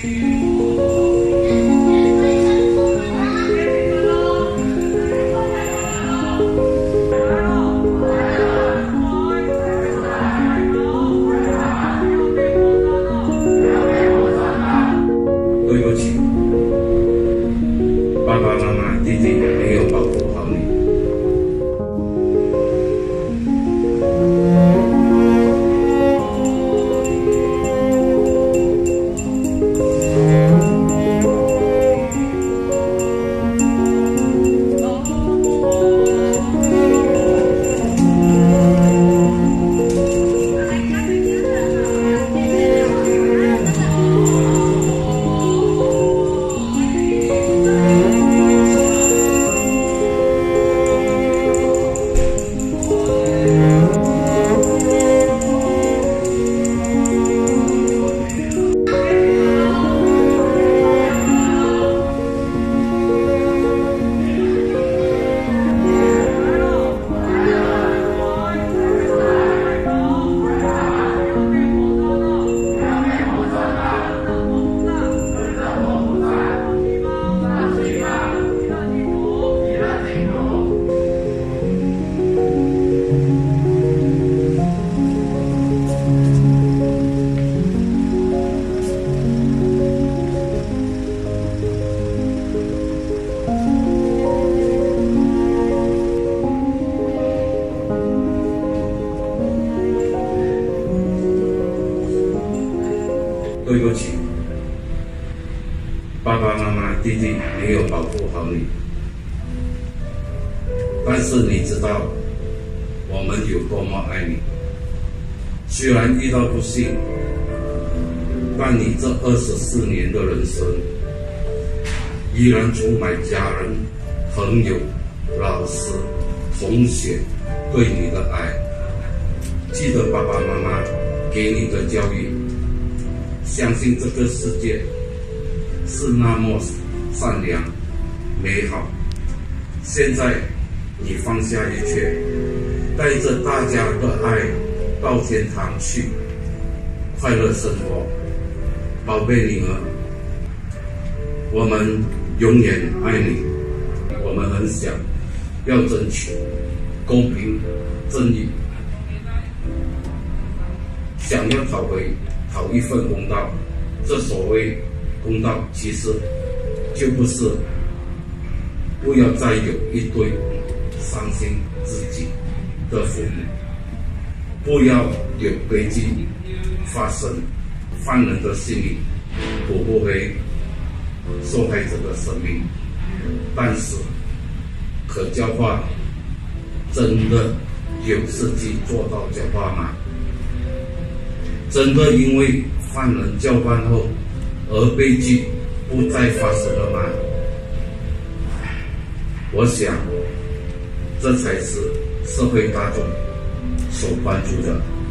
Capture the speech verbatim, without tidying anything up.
对不起，爸爸妈妈、弟弟没有保护好你。对不起，爸爸妈妈、弟弟没有保护好你。但是你知道我们有多么爱你。虽然遇到不幸，但你这二十四年的人生，依然充满家人、朋友、老师、同学对你的爱。记得爸爸妈妈给你的教育，相信这个世界是那么善良、美好。现在你放下一切，带着大家的爱到天堂去，快乐生活。宝贝女儿，我们永远爱你。我们很想要争取公平正义，想要讨回讨一份公道。这所谓公道，其实就不是不要再有一堆伤心自己的父母，不要有悲剧发生，犯人的心里补不回受害者的生命。但是可教化真的有实际做到教化吗？真的因为犯人教化后而悲剧不再发生了吗？我想这才是社会大众所关注的。